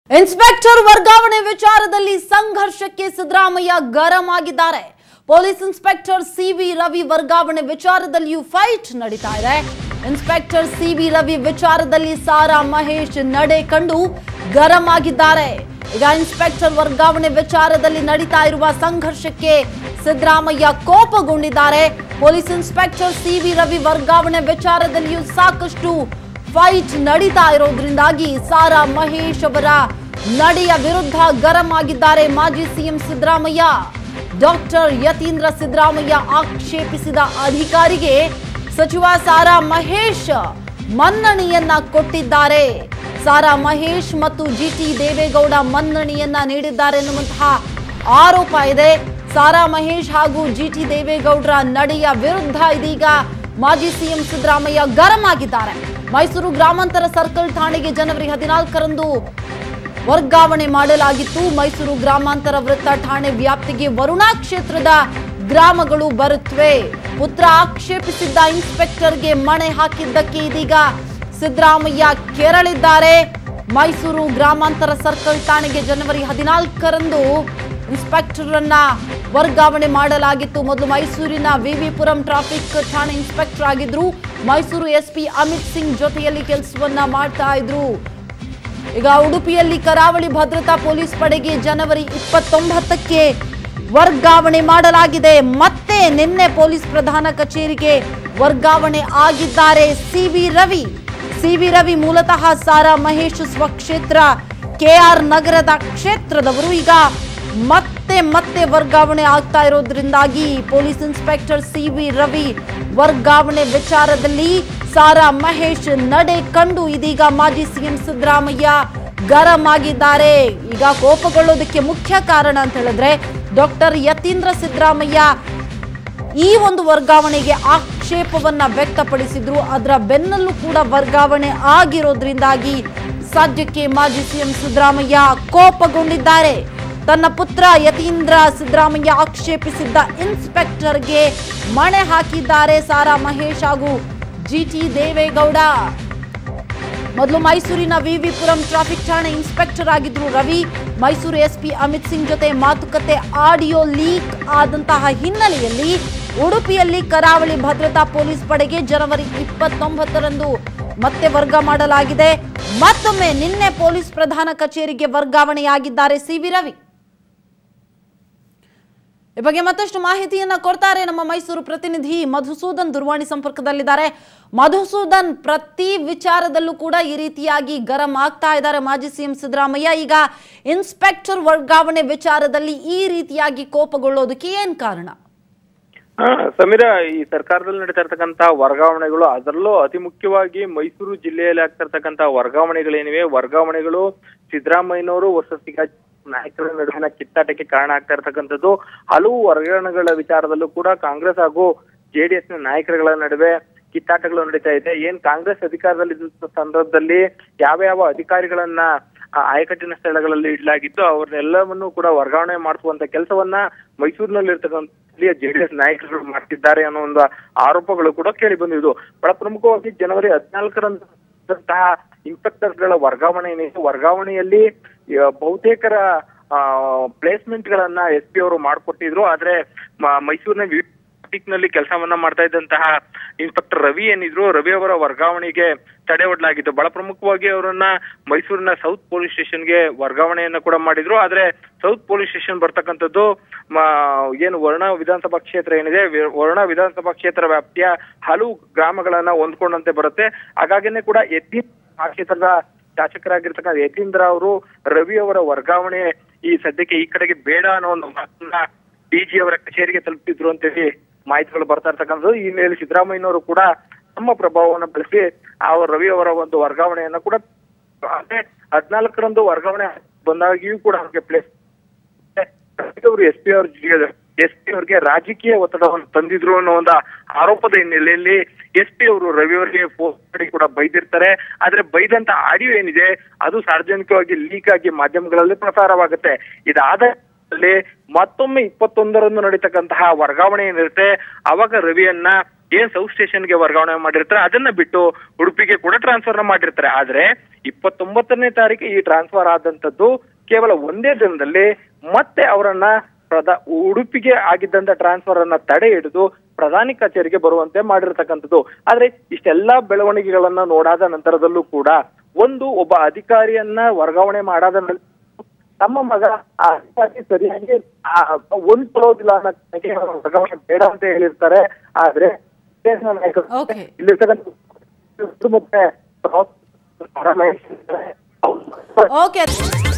Inspector ವರ್ಗಾವಣೆ ವಿಚಾರದಲ್ಲಿ ಸಂಘರ್ಷಕ್ಕೆ ಸಿದ್ದರಾಮಯ್ಯ ಗರಂ ಆಗಿದ್ದಾರೆ. ಪೊಲೀಸ್ ಇನ್ಸ್ಪೆಕ್ಟರ್ ಸಿವಿ ರವಿ ವರ್ಗಾವಣೆ ವಿಚಾರದಲ್ಲಿಯೂ ಫೈಟ್ ನಡೀತಾ ಇದೆ. ಇನ್ಸ್ಪೆಕ್ಟರ್ ಸಿವಿ ರವಿ ವಿಚಾರದಲ್ಲಿ ಸಾರಾ ಮಹೇಶ್ ನಡೆ ಕಂಡು ಗರಂ ಆಗಿದ್ದಾರೆ. ಈಗ ಇನ್ಸ್ಪೆಕ್ಟರ್ ವರ್ಗಾವಣೆ ವಿಚಾರದಲ್ಲಿ ನಡೀತಾ ಇರುವ ಸಂಘರ್ಷಕ್ಕೆ ಸಿದ್ದರಾಮಯ್ಯ ಕೋಪಗೊಂಡಿದ್ದಾರೆ. ಪೊಲೀಸ್ ಇನ್ಸ್ಪೆಕ್ಟರ್ ಸಿವಿ ರವಿ ವರ್ಗಾವಣೆ ವಿಚಾರದಲ್ಲಿಯೂ ಸಾಕಷ್ಟು ಫೈಟ್ ನಡೀತಾ ಇರೋದ್ರಿಂದಾಗಿ ಸಾರಾ ಮಹೇಶ್ ಅವರ ನಡೆಯ ವಿರುದ್ಧ ಗರಂ ಆಗಿದ್ದಾರೆ ಮಾಜಿ ಸಿಎಂ ಸಿದ್ದರಾಮಯ್ಯ. ಡಾಕ್ಟರ್ ಯತೀಂದ್ರ ಸಿದ್ದರಾಮಯ್ಯ ಆಕ್ಷೇಪಿಸಿದ ಅಧಿಕಾರಿಗೆ ಸಚಿವ ಸಾರಾ ಮಹೇಶ್ ಮನ್ನಣೆಯನ್ನ ಕೊಟ್ಟಿದ್ದಾರೆ. ಸಾರಾ ಮಹೇಶ್ ಮತ್ತು ಜಿಟಿ ದೇವೇಗೌಡ ಮನ್ನಣೆಯನ್ನ ನೀಡಿದ್ದಾರೆ ಎನ್ನುವಂತಹ ಆರೋಪ ಇದೆ. ಸಾರಾ ಮಹೇಶ್ ಹಾಗೂ ಜಿಟಿ ದೇವೇಗೌಡರ ನಡೆಯ ವಿರುದ್ಧ ಇದೀಗ ಮಾಜಿ ಸಿಎಂ ಸಿದ್ದರಾಮಯ್ಯ ಗರಂ ಆಗಿದ್ದಾರೆ. ಮೈಸೂರು ಗ್ರಾಮಾಂತರ ಸರ್ಕಲ್ ಠಾಣೆಗೆ ಜನವರಿ 14ರಂದು ವರ್ಗಾವಣೆ ಮಾಡಲಾಗಿತ್ತು. ಮೈಸೂರು ಗ್ರಾಮಾಂತರ ವೃತ್ತ ಠಾಣೆ ವ್ಯಾಪ್ತಿಗೆ ವರುಣಾ ಕ್ಷೇತ್ರದ ಗ್ರಾಮಗಳು ಬರುತ್ತವೆ. ಪುತ್ರ ಆಕ್ಷೇಪಿಸಿದ್ದ ಇನ್ಸ್ಪೆಕ್ಟರ್ಗೆ ಮಣೆ ಹಾಕಿದ್ದಕ್ಕೆ ಇದೀಗ ಸಿದ್ದರಾಮಯ್ಯ ಕೆರಳಿದ್ದಾರೆ. ಮೈಸೂರು ಗ್ರಾಮಾಂತರ ಸರ್ಕಲ್ ಠಾಣೆಗೆ ಜನವರಿ 14ರಂದು ಇನ್ಸ್ಪೆಕ್ಟರ್ ಅನ್ನ ವರ್ಗಾವಣೆ ಮಾಡಲಾಗಿತ್ತು. ಮೊದಲು ಮೈಸೂರಿನ ವಿವಿಪುರಂ ಟ್ರಾಫಿಕ್ ಠಾಣೆ ಇನ್ಸ್ಪೆಕ್ಟರ್ ಆಗಿದ್ರು. ಮೈಸೂರು ಎಸ್ಪಿ ಅಮಿತ್ ಸಿಂಗ್ ಜೊತೆಯಲ್ಲಿ ಕೆಲಸವನ್ನ ಮಾಡ್ತಾ ಇದ್ರು. ಈಗ ಉಡುಪಿಯಲ್ಲಿ ಕರಾವಳಿ ಭದ್ರತಾ ಪೊಲೀಸ್ ಪಡೆಗೆ ಜನವರಿ 29ಕ್ಕೆ ವರ್ಗಾವಣೆ ಮಾಡಲಾಗಿದೆ. ಮತ್ತೆ ನಿನ್ನೆ ಪೊಲೀಸ್ ಪ್ರಧಾನ ಕಚೇರಿಗೆ ವರ್ಗಾವಣೆ ಆಗಿದ್ದಾರೆ ಸಿವಿ ರವಿ. ಸಿವಿ ರವಿ ಮೂಲತಃ ಸಾರಾ ಮಹೇಶ್ ಸ್ವಕ್ಷೇತ್ರ ಕೆಆರ್ ನಗರದ ಕ್ಷೇತ್ರದವರು. ಈಗ ಮತ್ತೆ ವರ್ಗಾವಣೆ ಆಗ್ತಾ ಇರೋದ್ರಿಂದಾಗಿ ಪೊಲೀಸ್ ಇನ್ಸ್ಪೆಕ್ಟರ್ ಸಿವಿ ರವಿ ವರ್ಗಾವಣೆ ವಿಚಾರದಲ್ಲಿ ಸಾರಾ ಮಹೇಶ್ ನಡೆ ಕಂಡು ಇದೀಗ ಮಾಜಿ ಸಿಎಂ ಸಿದ್ದರಾಮಯ್ಯ ಗರಂ ಆಗಿದ್ದಾರೆ. ಈಗ ಕೋಪಗೊಳ್ಳೋದಕ್ಕೆ ಮುಖ್ಯ ಕಾರಣ ಅಂತ ಹೇಳಿದ್ರೆ ಡಾಕ್ಟರ್ ಯತೀಂದ್ರ ಸಿದ್ದರಾಮಯ್ಯ ಈ ಒಂದು ವರ್ಗಾವಣೆಗೆ ಆಕ್ಷೇಪವನ್ನ ವ್ಯಕ್ತಪಡಿಸಿದ್ರು. ಅದರ ಬೆನ್ನಲ್ಲೂ ಕೂಡ ವರ್ಗಾವಣೆ ಆಗಿರೋದ್ರಿಂದಾಗಿ ಸದ್ಯಕ್ಕೆ ಮಾಜಿ ಸಿಎಂ ಸಿದ್ದರಾಮಯ್ಯ ಕೋಪಗೊಂಡಿದ್ದಾರೆ. ತನ್ನ ಪುತ್ರ ಯತೀಂದ್ರ ಸಿದ್ದರಾಮಯ್ಯ ಆಕ್ಷೇಪಿಸಿದ್ದ ಇನ್ಸ್ಪೆಕ್ಟರ್ಗೆ ಮಣೆ ಹಾಕಿದ್ದಾರೆ ಸಾರಾ ಮಹೇಶ್ ಹಾಗೂ ಜಿಟಿ ದೇವೇಗೌಡ. ಮೊದಲು ಮೈಸೂರಿನ ವಿವಿಪುರಂ ಟ್ರಾಫಿಕ್ ಠಾಣೆ ಇನ್ಸ್ಪೆಕ್ಟರ್ ಆಗಿದ್ರು ರವಿ. ಮೈಸೂರು ಎಸ್ಪಿ ಅಮಿತ್ ಸಿಂಗ್ ಜೊತೆ ಮಾತುಕತೆ ಆಡಿಯೋ ಲೀಕ್ ಆದಂತಹ ಹಿನ್ನೆಲೆಯಲ್ಲಿ ಉಡುಪಿಯಲ್ಲಿ ಕರಾವಳಿ ಭದ್ರತಾ ಪೊಲೀಸ್ ಪಡೆಗೆ ಜನವರಿ 29ರಂದು ಮತ್ತೆ ವರ್ಗ ಮಾಡಲಾಗಿದೆ. ಮತ್ತೊಮ್ಮೆ ನಿನ್ನೆ ಪೊಲೀಸ್ ಪ್ರಧಾನ ಕಚೇರಿಗೆ ವರ್ಗಾವಣೆಯಾಗಿದ್ದಾರೆ ಸಿವಿ ರವಿ. ಈ ಬಗ್ಗೆ ಮತ್ತಷ್ಟು ಮಾಹಿತಿಯನ್ನ ಕೊಡ್ತಾರೆ ನಮ್ಮ ಮೈಸೂರು ಪ್ರತಿನಿಧಿ ಮಧುಸೂದನ್ ದೂರವಾಣಿ ಸಂಪರ್ಕದಲ್ಲಿದ್ದಾರೆ. ಮಧುಸೂದನ್, ಪ್ರತಿ ವಿಚಾರದಲ್ಲೂ ಕೂಡ ಈ ರೀತಿಯಾಗಿ ಗರಂ ಆಗ್ತಾ ಇದ್ದಾರೆ ಮಾಜಿ ಸಿಎಂ ಸಿದ್ದರಾಮಯ್ಯ. ಈಗ ಇನ್ಸ್ಪೆಕ್ಟರ್ ವರ್ಗಾವಣೆ ವಿಚಾರದಲ್ಲಿ ಈ ರೀತಿಯಾಗಿ ಕೋಪಗೊಳ್ಳೋದಕ್ಕೆ ಏನ್ ಕಾರಣ? ಸಮೀರಾ, ಈ ಸರ್ಕಾರದಲ್ಲಿ ನಡೀತಾ ಇರ್ತಕ್ಕಂತಹ ವರ್ಗಾವಣೆಗಳು, ಅದರಲ್ಲೂ ಅತಿ ಮುಖ್ಯವಾಗಿ ಮೈಸೂರು ಜಿಲ್ಲೆಯಲ್ಲಿ ಆಗ್ತಾ ಇರ್ತಕ್ಕಂತಹ ವರ್ಗಾವಣೆಗಳೇನಿವೆ, ವರ್ಗಾವಣೆಗಳು ಸಿದ್ದರಾಮಯ್ಯನವರು ವರ್ಸಸ್ ನಾಯಕರ ನಡುವಿನ ಕಿತ್ತಾಟಕ್ಕೆ ಕಾರಣ ಆಗ್ತಾ ಇರ್ತಕ್ಕಂಥದ್ದು. ಹಲವು ವರ್ಗಾವಣೆಗಳ ವಿಚಾರದಲ್ಲೂ ಕೂಡ ಕಾಂಗ್ರೆಸ್ ಹಾಗೂ ಜೆಡಿಎಸ್ ನ ನಾಯಕರುಗಳ ನಡುವೆ ಕಿತ್ತಾಟಗಳು ನಡೀತಾ ಇದೆ. ಏನ್ ಕಾಂಗ್ರೆಸ್ ಅಧಿಕಾರದಲ್ಲಿ ಸಂದರ್ಭದಲ್ಲಿ ಯಾವ ಅಧಿಕಾರಿಗಳನ್ನ ಆಯಕಟ್ಟಿನ ಸ್ಥಳಗಳಲ್ಲಿ ಇಡಲಾಗಿತ್ತು ಅವ್ರನ್ನೆಲ್ಲವನ್ನೂ ಕೂಡ ವರ್ಗಾವಣೆ ಮಾಡಿಸುವಂತ ಕೆಲಸವನ್ನ ಮೈಸೂರಿನಲ್ಲಿ ಇರ್ತಕ್ಕಂಥ ಜೆಡಿಎಸ್ ನಾಯಕರು ಮಾಡ್ತಿದ್ದಾರೆ ಅನ್ನೋ ಒಂದು ಆರೋಪಗಳು ಕೂಡ ಕೇಳಿ ಬಂದಿದ್ದು. ಬಹಳ ಪ್ರಮುಖವಾಗಿ ಜನವರಿ 14ರಂತಹ ಇನ್ಸ್ಪೆಕ್ಟರ್ಗಳ ವರ್ಗಾವಣೆಯಲ್ಲಿ ಬಹುತೇಕರ ಪ್ಲೇಸ್ಮೆಂಟ್ ಗಳನ್ನ ಎಸ್ ಪಿ ಅವರು ಮಾಡಿಕೊಟ್ಟಿದ್ರು. ಆದ್ರೆ ಮೈಸೂರಿನ ನಲ್ಲಿ ಕೆಲಸವನ್ನ ಮಾಡ್ತಾ ಇದ್ದಂತಹ ಇನ್ಸ್ಪೆಕ್ಟರ್ ರವಿ ಏನಿದ್ರು, ರವಿ ಅವರ ವರ್ಗಾವಣೆಗೆ ತಡೆ ಒಡ್ಲಾಗಿತ್ತು. ಬಹಳ ಪ್ರಮುಖವಾಗಿ ಅವರನ್ನ ಮೈಸೂರಿನ ಸೌತ್ ಪೊಲೀಸ್ ಸ್ಟೇಷನ್ಗೆ ವರ್ಗಾವಣೆಯನ್ನ ಕೂಡ ಮಾಡಿದ್ರು. ಆದ್ರೆ ಸೌತ್ ಪೊಲೀಸ್ ಸ್ಟೇಷನ್ ಬರ್ತಕ್ಕಂಥದ್ದು ಏನು ವರುಣಾ ವಿಧಾನಸಭಾ ಕ್ಷೇತ್ರ ಏನಿದೆ, ವರುಣಾ ವಿಧಾನಸಭಾ ಕ್ಷೇತ್ರ ವ್ಯಾಪ್ತಿಯ ಹಲವು ಗ್ರಾಮಗಳನ್ನ ಹೊಂದ್ಕೊಂಡಂತೆ ಬರುತ್ತೆ. ಹಾಗಾಗಿನೇ ಕೂಡ ಆ ಕ್ಷೇತ್ರದ ಶಾಸಕರಾಗಿರ್ತಕ್ಕಂಥ ಯತೀಂದ್ರ ಅವರು ರವಿ ಅವರ ವರ್ಗಾವಣೆ ಈ ಸದ್ಯಕ್ಕೆ ಈ ಕಡೆಗೆ ಬೇಡ ಅನ್ನೋ ಒಂದು ಮಾತನ್ನ ಡಿಜಿ ಅವರ ಕಚೇರಿಗೆ ತಲುಪಿದ್ರು ಅಂತೇಳಿ ಮಾಹಿತಿಗಳು ಬರ್ತಾ ಇರ್ತಕ್ಕಂಥದ್ದು. ಈ ಮೇಲೆ ಸಿದ್ದರಾಮಯ್ಯನವರು ಕೂಡ ತಮ್ಮ ಪ್ರಭಾವವನ್ನು ಬಳಸಿ ರವಿ ಅವರ ಒಂದು ವರ್ಗಾವಣೆಯನ್ನ ಕೂಡ 14ರಂದು ವರ್ಗಾವಣೆ ಬಂದಾಗಿಯೂ ಕೂಡ ಅವ್ರಿಗೆ ಪ್ಲೇಸ್ ಅವರು ಎಸ್ ಪಿ ಅವರಿಗೆ ರಾಜಕೀಯ ಒತ್ತಡವನ್ನು ತಂದಿದ್ರು ಅನ್ನೋ ಒಂದು ಆರೋಪದ ಹಿನ್ನೆಲೆಯಲ್ಲಿ ಎಸ್ ಪಿ ಅವರು ರವಿ ಅವರಿಗೆ ಫೋನ್ ಮಾಡಿ ಕೂಡ ಬೈದಿರ್ತಾರೆ. ಆದ್ರೆ ಬೈದಂತ ಆಡಿಯೋ ಏನಿದೆ ಅದು ಸಾರ್ವಜನಿಕವಾಗಿ ಲೀಕ್ ಆಗಿ ಮಾಧ್ಯಮಗಳಲ್ಲಿ ಪ್ರಸಾರವಾಗುತ್ತೆ. ಇದಾದ ನಂತರದಲ್ಲಿ ಮತ್ತೊಮ್ಮೆ 21ರಂದು ನಡೀತಕ್ಕಂತಹ ವರ್ಗಾವಣೆ ಏನಿರುತ್ತೆ ಅವಾಗ ರವಿಯನ್ನ ಏನ್ ಸೌತ್ ಸ್ಟೇಷನ್ಗೆ ವರ್ಗಾವಣೆ ಮಾಡಿರ್ತಾರೆ ಅದನ್ನ ಬಿಟ್ಟು ಉಡುಪಿಗೆ ಕೂಡ ಟ್ರಾನ್ಸ್ಫರ್ ಮಾಡಿರ್ತಾರೆ. ಆದ್ರೆ 29ನೇ ತಾರೀಕು ಈ ಟ್ರಾನ್ಸ್ಫರ್ ಆದಂತದ್ದು ಕೇವಲ ಒಂದೇ ದಿನದಲ್ಲಿ ಮತ್ತೆ ಅವರನ್ನ ಉಡುಪಿಗೆ ಆಗಿದ್ದಂತ ಟ್ರಾನ್ಸ್ಫರ್ ಅನ್ನ ತಡೆ ಹಿಡಿದು ಪ್ರಧಾನಿ ಕಚೇರಿಗೆ ಬರುವಂತೆ ಮಾಡಿರ್ತಕ್ಕಂಥದ್ದು. ಆದ್ರೆ ಇಷ್ಟೆಲ್ಲಾ ಬೆಳವಣಿಗೆಗಳನ್ನ ನೋಡಾದ ನಂತರದಲ್ಲೂ ಕೂಡ ಒಬ್ಬ ಅಧಿಕಾರಿಯನ್ನ ವರ್ಗಾವಣೆ ಮಾಡಾದ ನಂತರ ತಮ್ಮ ಮಗ ಆ ಅಧಿಕಾರಿ ಸರಿಯಾಗಿ ಹೊಂದ್ಕೊಳ್ಳೋದಿಲ್ಲ ಅನ್ನೋ ವರ್ಗಾವಣೆ ಬೇಡ ಅಂತ ಹೇಳಿರ್ತಾರೆ. ಆದ್ರೆ ಇಲ್ಲಿರ್ತಕ್ಕಂಥ ಓಕೆ